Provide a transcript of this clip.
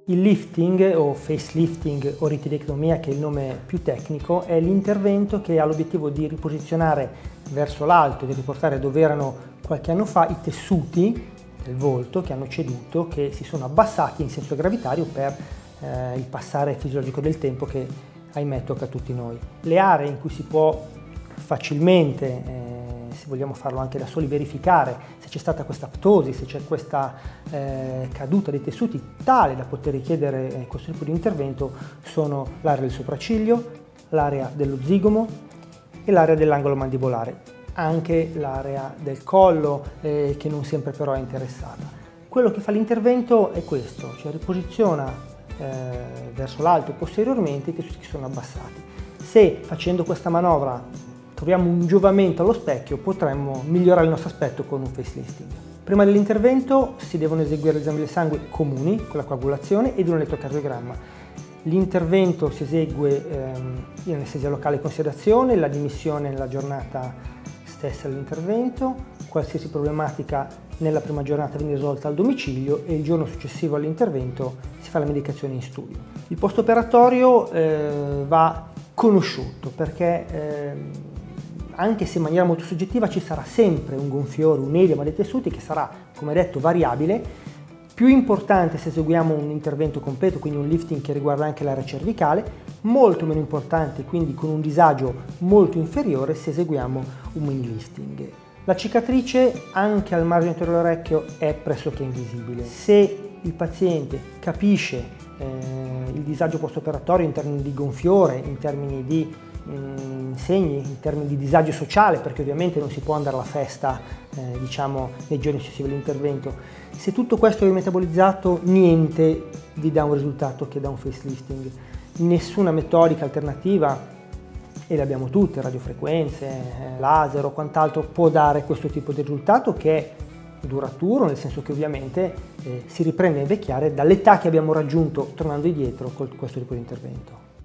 Il lifting o facelifting o retilectomia, che è il nome più tecnico, è l'intervento che ha l'obiettivo di riposizionare verso l'alto, di riportare dove erano qualche anno fa i tessuti del volto che hanno ceduto, che si sono abbassati in senso gravitario per il passare fisiologico del tempo che ahimè tocca a tutti noi. Le aree in cui si può facilmente, se vogliamo farlo anche da soli, verificare se c'è stata questa ptosi, se c'è questa caduta dei tessuti tale da poter richiedere questo tipo di intervento, sono l'area del sopracciglio, l'area dello zigomo e l'area dell'angolo mandibolare, anche l'area del collo che non sempre però è interessata. Quello che fa l'intervento è questo, cioè riposiziona verso l'alto posteriormente i tessuti che sono abbassati. Se facendo questa manovra troviamo un giovamento allo specchio, potremmo migliorare il nostro aspetto con un facelifting. Prima dell'intervento si devono eseguire esami del sangue comuni con la coagulazione ed un elettrocardiogramma. L'intervento si esegue in anestesia locale con sedazione, la dimissione nella giornata stessa dell'intervento, qualsiasi problematica nella prima giornata viene risolta al domicilio e il giorno successivo all'intervento si fa la medicazione in studio. Il post-operatorio va conosciuto perché anche se in maniera molto soggettiva ci sarà sempre un gonfiore, un edema dei tessuti che sarà, come detto, variabile. Più importante se eseguiamo un intervento completo, quindi un lifting che riguarda anche l'area cervicale, molto meno importante, quindi con un disagio molto inferiore se eseguiamo un mini lifting. La cicatrice anche al margine anteriore dell'orecchio è pressoché invisibile. Se il paziente capisce il disagio post-operatorio in termini di gonfiore, in termini di segni, in termini di disagio sociale, perché ovviamente non si può andare alla festa diciamo nei giorni successivi all'intervento, se tutto questo è metabolizzato, niente vi dà un risultato che dà un facelifting. Nessuna metodica alternativa, e le abbiamo tutte, radiofrequenze, laser o quant'altro, può dare questo tipo di risultato che è duraturo, nel senso che ovviamente si riprende a invecchiare dall'età che abbiamo raggiunto tornando indietro con questo tipo di intervento.